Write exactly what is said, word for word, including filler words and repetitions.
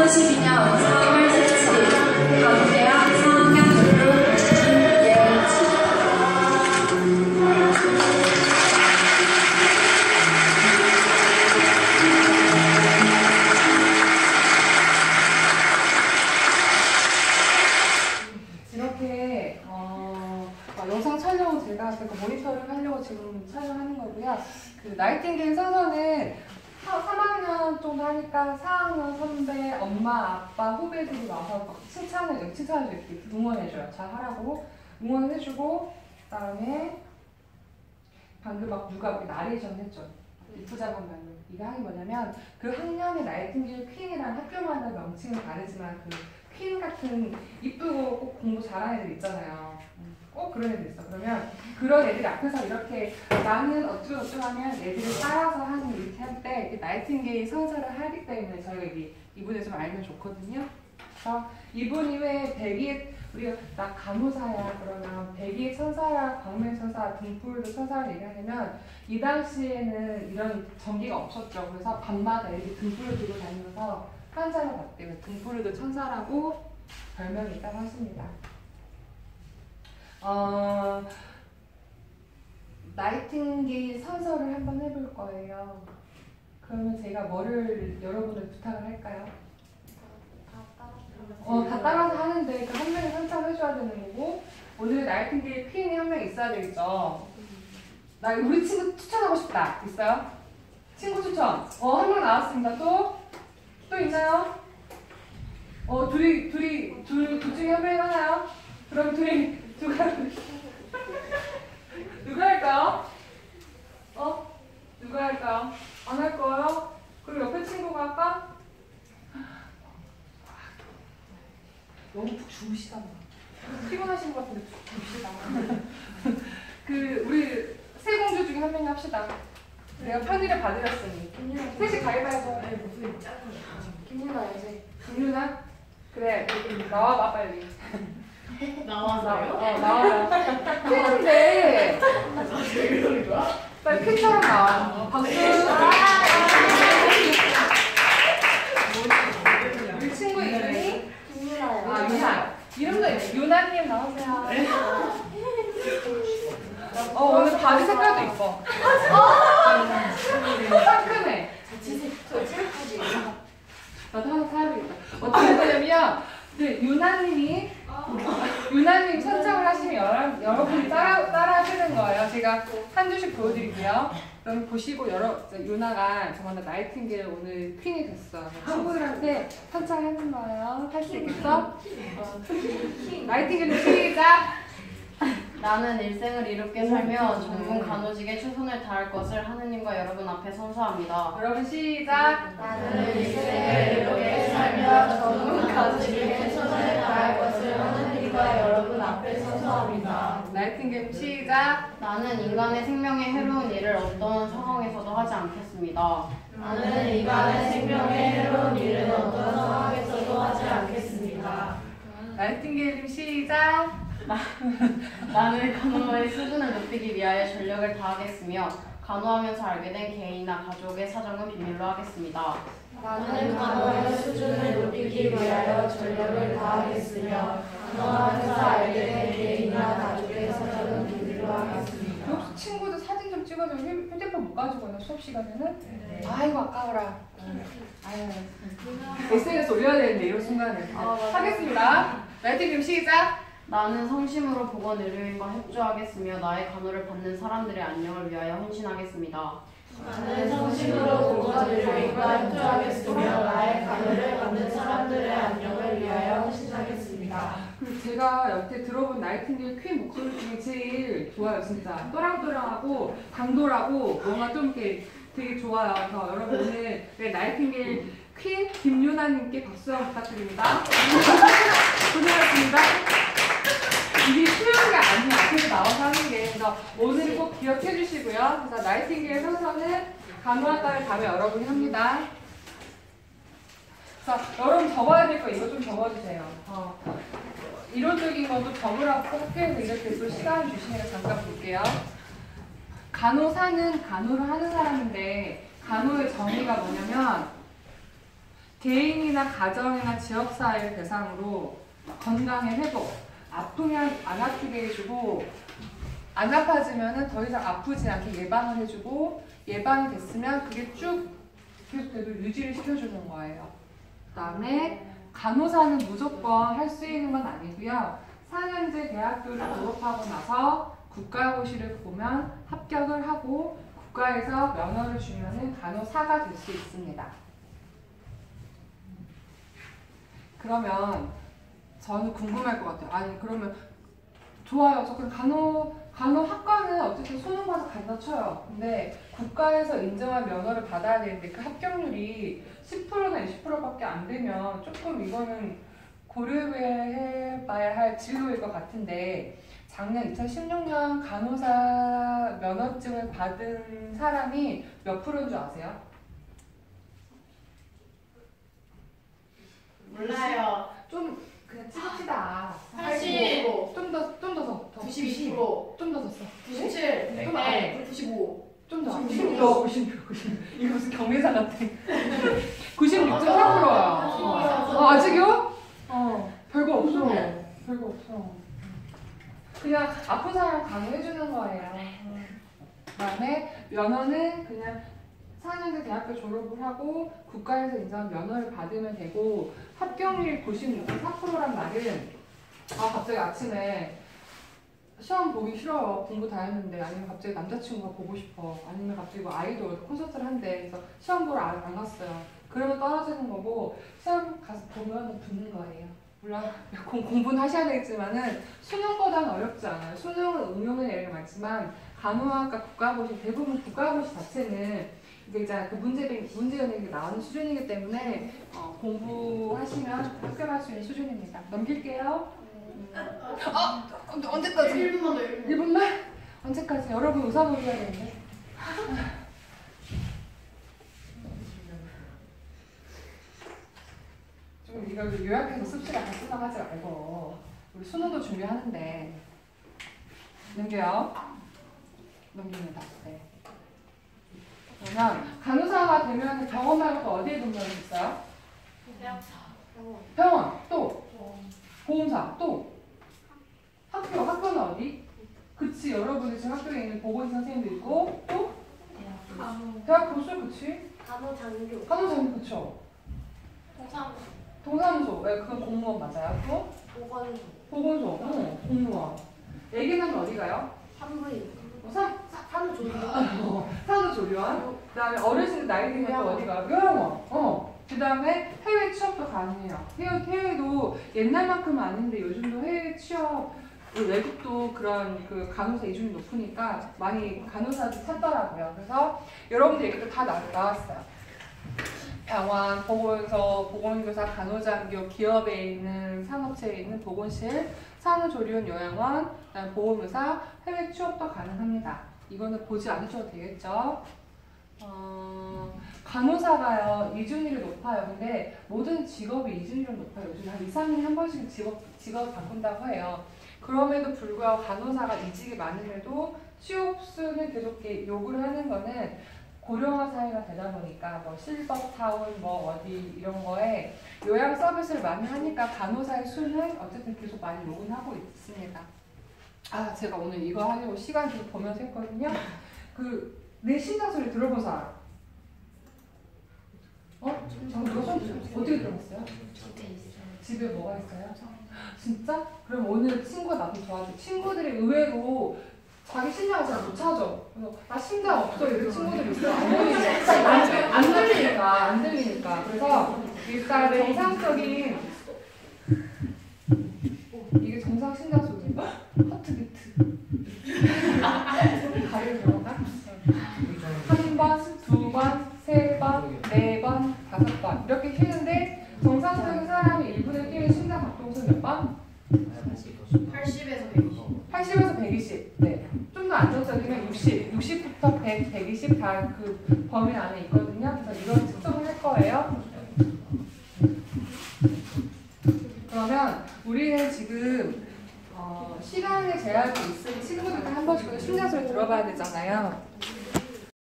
이천십이 년 삼월 십칠 일 간호대학 사 학년 교류 예은지. 이렇게 어, 영상 촬영은 제가 그 모니터링 하려고 지금 촬영하는 거고요. 그 나이팅게일 선서는 삼 학년 정도 하니까 사 학년 선배, 엄마, 아빠, 후배들이 와서 막 칭찬을, 칭찬을 이렇게 응원해줘요. 잘 하라고 응원해주고, 그 다음에 방금 막 누가 우리 나레이션 했죠. 이쁘자건 말로. 이게 하는 뭐냐면 그 학년의 나이팅게일 퀸이란 학교마다 명칭은 다르지만 그 퀸 같은 이쁘고 꼭 공부 잘하는 애들 있잖아요. 꼭 그런 애들 있어. 그러면 그런 애들 앞에서 이렇게 나는 어쩌고 저쩌고 하면 애들을 따라서 하는 이렇게 할 때 나이팅게일 선서를 하기 때문에 저희가 이, 이분을 좀 알면 좋거든요. 그래서 이분 이외에 백이의 우리가 나 간호사야 그러면 백이의 천사야, 광명천사, 등불도 천사를 얘기하려면 이 당시에는 이런 전기가 없었죠. 그래서 밤마다 애들이 등불을 들고 다니면서 환자를 봤대요. 등불도 천사라고 별명이 있다고 하십니다. 어, 나이팅게일 선서를 한번 해볼 거예요. 그러면 제가 뭐를 여러분을 부탁을 할까요? 어, 다 따라서 하는데 그 한 명이 선창해줘야 되는 거고 오늘 나이팅게일 퀸이 한 명 있어야 되겠죠? 나 우리 친구 추천하고 싶다. 있어요? 친구 추천. 어, 한 명 나왔습니다. 또? 또 있나요? 어, 둘이, 둘이, 둘, 둘 중에 한 명이 하나요? 그럼 둘이, 누가, 누가 할까요? 어? 누가 할까요? 안 할 거예요? 그럼 옆에 친구가 할까? 너무 푹 주무시다. 피곤하신 것 같은데 푹 주무시다. 그, 우리 세 공주 중에 한 명이 합시다. 내가 편의를 받으렸으니. 셋이 가위바위보. 네, 무슨 짠 김유나 알지? 김유나? 그래, 나와봐, 빨리. 나와서요? 어, 나와요. 퀸인데. 왜 그러는 거야? 빨리 퀸처럼 나와. 박수. 우리 친구 이름이? 김유나요. 아, 유나. 이름도 유나님 나오세요. 어, 오늘 바지 색깔도 이뻐. 상큼해. 저 칠십이에요. 나도 하나 사야겠다. 어떻게 되냐면, 네, 유나님이, 유나님 선정을 하시면 여러, 여러분이 따라, 따라 하시는 거예요. 제가 한 줄씩 보여드릴게요. 그럼 보시고, 여러, 유나가 정말 나이팅게일 오늘 퀸이 됐어. 친구들한테 선창하는 거예요. 할 수 있겠어? 어. 나이팅게일 시작! 나는 일생을 이롭게 살며 전문 간호직에 최선을 다할 것을 하느님과 여러분 앞에 선서합니다. 여러분 시작! 나는 일생을 이롭게 살며 전문 간호직에 최선을 다할 것을 하느님과 여러분 앞에 선서합니다. 나이팅게일 시작! 나는 인간의 생명에 해로운 일을 어떤 상황에서도 하지 않겠습니다. 나는 인간의 생명에 해로운 일은 어떤 상황에서도 하지 않겠습니다. 나이팅게일 시작! 나, 나는 간호의 수준을 높이기 위하여 전력을 다하겠으며 간호하면서 알게 된 개인이나 가족의 사정은 비밀로 하겠습니다. 나는 간호의 수준을 높이기 위하여 전력을 다하겠으며 간호하면서 알게 된 개인이나 가족의 사정은 비밀로 하겠습니다. 혹시 친구들 사진 좀 찍어줘. 휴- 휴대폰 못 가지고 나 수업 시간에는? 네. 아이고 아까워라. 아유, 에스엔에스 올려야 되는데 이런 순간에. 아, 맞아요. 하겠습니다. 나이팅게일 시작! 나는 성심으로 보건 의료인과 협조하겠으며 나의 간호를 받는 사람들의 안녕을 위하여 헌신하겠습니다. 나는 성심으로 보건 의료인과 협조하겠으며 나의 간호를 받는 사람들의 안녕을 위하여 헌신하겠습니다. 그리고 제가 여태 들어본 나이팅게일 퀸 목소리 중에 제일 좋아요, 진짜. 또랑또랑하고 당돌하고 뭔가 좀 이렇게 되게 좋아요. 그래서 여러분 오늘 네, 나이팅게일 퀸 김유나님께 박수 한번 부탁드립니다. 고생하셨습니다. 이게 쉬운 게 아니야. 앞에서 나와서 하는 게. 그래서 오늘 꼭 기억해 주시고요. 그래서 나이팅게일 선서는 간호학과를 다음에 여러분이 합니다. 그래서 여러분 적어야 될 거 이거 좀 적어주세요. 어. 이론적인 것도 적으라고 학교에서 이렇게 또 시간을 주시니까 잠깐 볼게요. 간호사는 간호를 하는 사람인데 간호의 정의가 뭐냐면 개인이나 가정이나 지역사회를 대상으로 건강의 회복, 아프면 안 아프게 해주고 안 아파지면 더 이상 아프지 않게 예방을 해주고 예방이 됐으면 그게 쭉 계속해서 유지를 시켜주는 거예요. 그 다음에 간호사는 무조건 할 수 있는 건 아니고요. 사 년제 대학교를 졸업하고 나서 국가고시를 보면 합격을 하고 국가에서 면허를 주면 간호사가 될 수 있습니다. 그러면 저는 궁금할 것 같아요. 아니 그러면 좋아요. 저 그럼 간호 간호학과는 어쨌든 수능 봐서 간다 쳐요. 근데 국가에서 인정한 면허를 받아야 되는데 그 합격률이 십 퍼센트나 이십 퍼센트밖에 안 되면 조금 이거는 고려해봐야 할 진로일 것 같은데 작년 이천십육 년 간호사 면허증을 받은 사람이 몇 프로인 줄 아세요? 몰라요. 좀 그냥 찍읍시다. 팔십. 좀 더, 좀 더 더. 더. 구십이 퍼센트. 좀 더 더 써. 구십칠. 좀 네. 구십오. 좀 더. 구십육. 구십육, 구십육. 이거 무슨 경매사 같아. 구십육 점 삼 퍼센트야. 아, 아직이요? 어, 별거 없어. 별거 없어. 그냥 아픈 사람 간호해주는 거예요. 그 다음에 면허는 그냥 사 년제 대학교 졸업을 하고 국가에서 인정한 면허를 받으면 되고 합격률이 구십육 점 사 퍼센트란 말은 아 갑자기 아침에 시험 보기 싫어요. 공부 다 했는데 아니면 갑자기 남자친구가 보고 싶어. 아니면 갑자기 뭐 아이돌 콘서트를 한대. 그래서 시험 보러 안, 안 갔어요. 그러면 떨어지는 거고 시험 가서 보면 붙는 거예요. 물론 공, 공부는 하셔야 되겠지만은 수능보다는 어렵지 않아요. 수능은 응용의 예를 많지만 간호학과 국가고시 대부분 국가고시 자체는 이게 이제 그 문제 문제연이 나오는 수준이기 때문에 어, 공부하시면 합격할 수 있는 수준입니다. 넘길게요. 아 언제까지? 일 분만 더 일 분. 일 분만? 언제까지? 여러분 의사보기 해야 되는데. 좀 이걸 요약해서 씁시다. 다 생각하지 말고. 우리 수능도 준비하는데. 넘겨요. 넘깁니다. 네. 그러면 간호사가 되면 병원 말고 또 어디에 근무할 수 있어요? 병원. 또? 보험사. 또? 학교. 학교는 어디? 그치. 여러분이 지금 학교에 있는 보건의사 선생님도 있고 또? 대학 교수. 그치? 간호장교. 간호사님 그쵸? 동사무소. 동사무소. 왜 그건 공무원 맞아요? 또? 보건소. 보건소. 어, 공무원. 애기는 어디 가요? 산부인. 어, 산, 산후조리원. 어, 산후조리원. 그 다음에 어르신 나이 들면 또 어디 가요? 요양원. 어. 그 다음에 해외 취업도 가능해요. 해외, 해외도 옛날만큼은 아닌데 요즘도 해외 취업, 외국도 그런 그 간호사 이중이 높으니까 많이 간호사들 찾더라고요. 그래서 여러분들 얘기도 다 나, 나왔어요. 병원, 보건소, 보건교사, 간호장교, 기업에 있는 산업체에 있는 보건실, 산후조리원, 요양원, 그다음 보험의사, 해외 취업도 가능합니다. 이거는 보지 않으셔도 되겠죠. 어, 간호사가요 이중률이 높아요. 근데 모든 직업이 이중률은 높아요. 요즘 한 이, 삼 년에 한 번씩 직업, 직업 바꾼다고 해요. 그럼에도 불구하고 간호사가 이직이 많음에도 취업수는 계속 요구를 하는 거는 고령화 사회가 되다 보니까 뭐 실버타운 뭐 어디 이런 거에 요양 서비스를 많이 하니까 간호사의 수는 어쨌든 계속 많이 요구는 하고 있습니다. 아 제가 오늘 이거 하려고 시간 좀 보면서 했거든요. 그 내 심장 소리 들어본 사람? 어? 저 어떻게 들어봤어요? 집에 뭐가 있어요? 진짜? 그럼 오늘 친구가 나도 도와줘. 친구들이 의외로 자기 심장을 잘 못 찾아. 그래서 나 심장 없어 이런 친구들이 있어요. 안 들리니까. 안, 안 들리니까. 안 들리니까. 그래서 일단 정상적인 이게 정상 심장 소리인가? 하트비트. 가리를 들어가? 한 번, 두 번, 세 번, 네 번, 다섯 번 이렇게 쉬는데 정상적인 사람이 일 분에 뛰는 심장 박동수 몇 번? 팔십에서 백이십. 팔십에서 백이십. 네. 좀 더 안정적이면 육십. 육십부터 백, 백이십 다 그 범위 안에 있거든요. 그래서 이런 측정을 할 거예요. 그러면 우리는 지금 어, 시간의 제약이 있으니 친구들도 한 번씩 심장 소리 들어봐야 되잖아요.